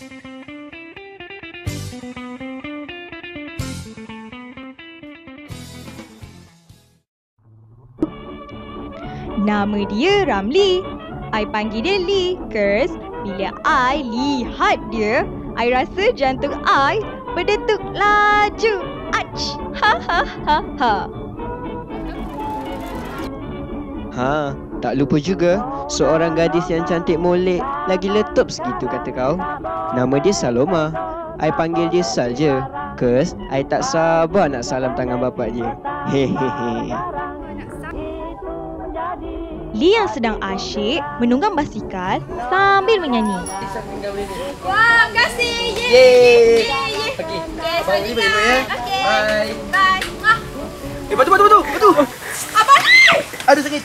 Nama dia Ramli. I panggil dia Lee, cause bila I lihat dia, I rasa jantung I berdetuk laju. Ach! Ha ha ha ha. Ha, tak lupa juga seorang gadis yang cantik molek lagi letup segitu kata kau. Nama dia Saloma. I panggil dia Sal je, cause I tak sabar nak salam tangan bapak dia. Hehehe. Lee yang sedang asyik menunggang basikal sambil menyanyi. Wah, terima kasih. Yeay. Okey. Abang ni balik dulu ya. Okey. Bye. Bye. Ah. Batu. Apa ni? Aduh sakit.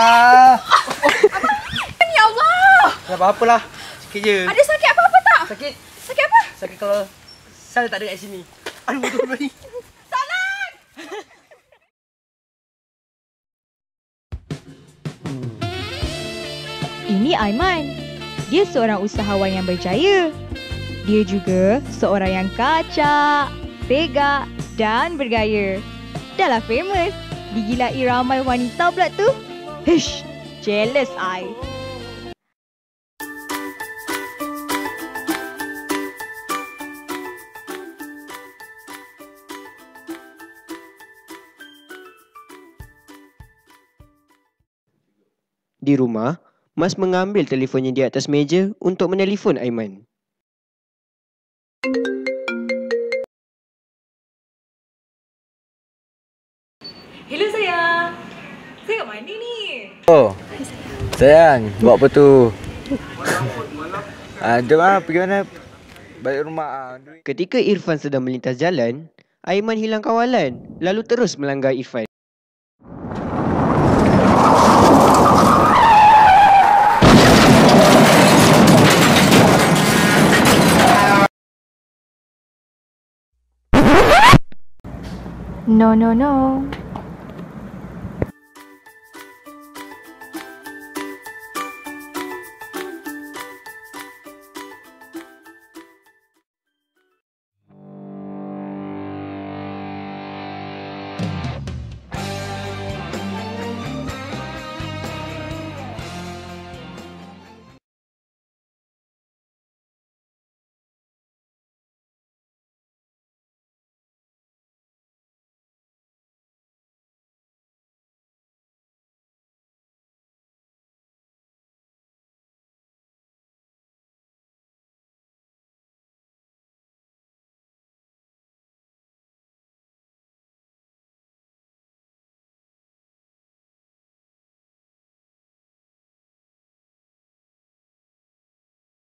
Ya Allah. Tak apa-apalah. Sikit je. Ada sakit apa-apa tak? Sakit. Sakit apa? Sakit kalau Sal tak ada kat sini. Aduh betul ni. Salah. Ini Aiman. Dia seorang usahawan yang berjaya. Dia juga seorang yang kacak, tegak dan bergaya. Dah lah famous. Digilai ramai wanita pula tu. Hish, jealous I. Di rumah, Mas mengambil telefonnya di atas meja untuk menelefon Aiman. Hello sayang. Saya kat mana ni? Oh, sayang, buat apa tu? Jom pergi mana? Balik rumah. Ketika Irfan sedang melintas jalan, Aiman hilang kawalan lalu terus melanggar Irfan. No.